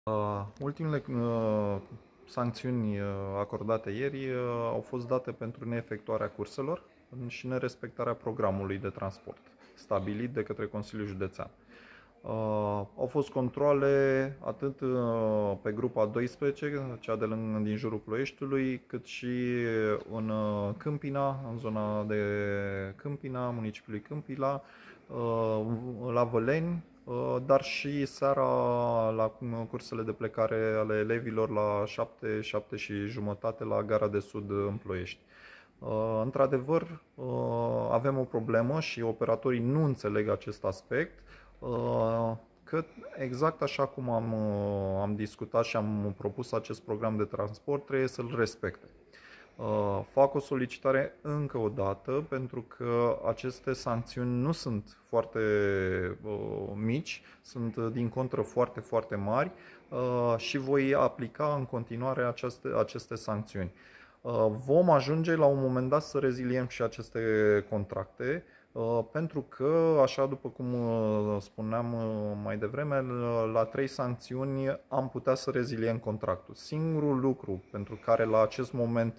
Ultimele sancțiuni acordate ieri au fost date pentru neefectuarea curselor și nerespectarea programului de transport stabilit de către Consiliul Județean. Au fost controale atât pe grupa 12, cea din jurul Ploieștiului, cât și în Câmpina, în zona de Câmpina, municipiului Câmpila, la Văleni, dar și seara la cursele de plecare ale elevilor la 7, 7 și jumătate la Gara de Sud în Ploiești. Într-adevăr, avem o problemă și operatorii nu înțeleg acest aspect, că exact așa cum am discutat și am propus acest program de transport, trebuie să-l respecte. Fac o solicitare încă o dată pentru că aceste sancțiuni nu sunt foarte mici, sunt din contră foarte, foarte mari și voi aplica în continuare aceste sancțiuni. Vom ajunge la un moment dat să reziliem și aceste contracte, pentru că, așa după cum spuneam mai devreme, la 3 sancțiuni am putea să reziliem contractul. Singurul lucru pentru care la acest moment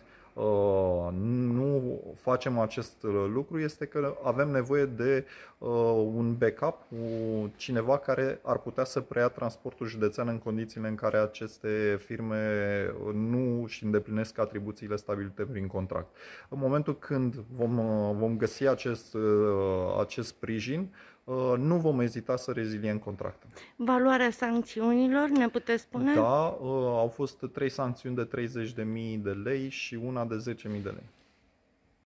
nu facem acest lucru este că avem nevoie de un backup, cineva care ar putea să preia transportul județean în condițiile în care aceste firme nu își îndeplinesc atribuțiile stabilite prin contract. În momentul când vom găsi acest sprijin, nu vom ezita să reziliem contractul. Valoarea sancțiunilor, ne puteți spune? Da, au fost 3 sancțiuni de 30.000 de lei și una de 10.000 de lei.